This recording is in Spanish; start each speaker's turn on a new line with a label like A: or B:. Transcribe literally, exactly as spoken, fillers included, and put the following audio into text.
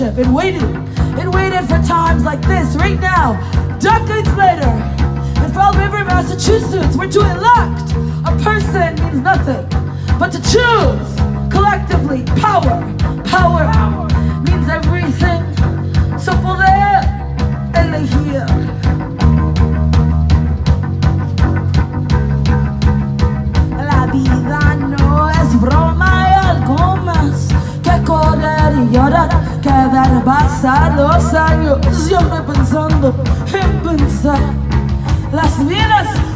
A: friendship. It waited, it waited for times like this, right now, decades later. In Fall River, Massachusetts, where to elect a person means nothing, but to choose collectively, power, power means everything. So poder elegir. La vida no es broma y algo más que correr y llorar, que ver pasar los años siempre pensando en pensar. Las vidas